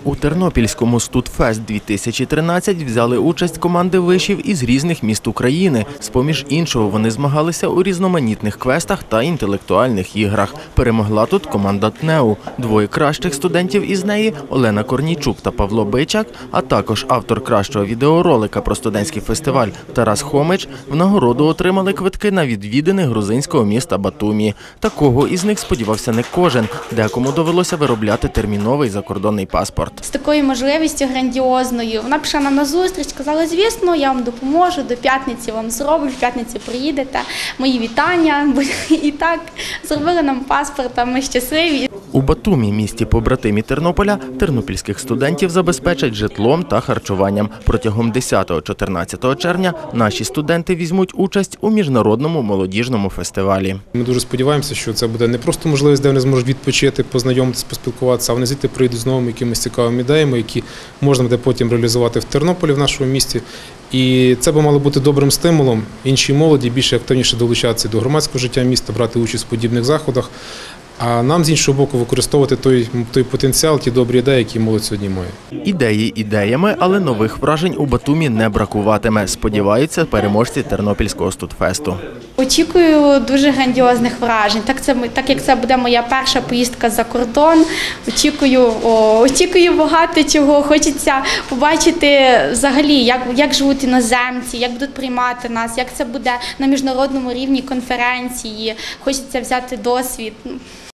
У Тернопільському Студфест-2013 взяли участь команди вишів із різних міст України. З-поміж іншого, вони змагалися у різноманітних квестах та інтелектуальних іграх. Перемогла тут команда ТНЕУ. Двоє кращих студентів із неї – Олена Корнійчук та Павло Бичак, а також автор кращого відеоролика про студентський фестиваль Тарас Хомич в нагороду отримали квитки на відвідини грузинського міста Батумі. Такого із них сподівався не кожен. Декому довелося виробляти терміновий закордонний паспорт. З такою можливістю грандіозною. Вона пішла нам на зустріч, сказала, звісно, я вам допоможу, до п'ятниці вам зроблю, в п'ятницю приїдете, мої вітання. І так, зробили нам паспорт, а ми щасливі. У Батумі, місті побратимі Тернополя, тернопільських студентів забезпечать житлом та харчуванням. Протягом 10-14 червня наші студенти візьмуть участь у міжнародному молодіжному фестивалі. Ми дуже сподіваємося, що це буде не просто можливість, де вони зможуть відпочити, познайомитися, поспілкуватися, а вони звідти прийдуть з новими якимись цікавими ідеями, які можна буде потім реалізувати в Тернополі, в нашому місті. І це би мало бути добрим стимулом іншій молоді більше активніше долучатися до громадського життя міста, брати участь в подібних заходах. А нам, з іншого боку, використовувати той потенціал, ті добрі ідеї, які молодь сьогодні має. Ідеї ідеями, але нових вражень у Батумі не бракуватиме, сподіваються переможці Тернопільського студфесту. Очікую дуже грандіозних вражень. Так як це буде моя перша поїздка за кордон, очікую багато чого. Хочеться побачити взагалі, як живуть іноземці, як будуть приймати нас, як це буде на міжнародному рівні конференції. Хочеться взяти досвід.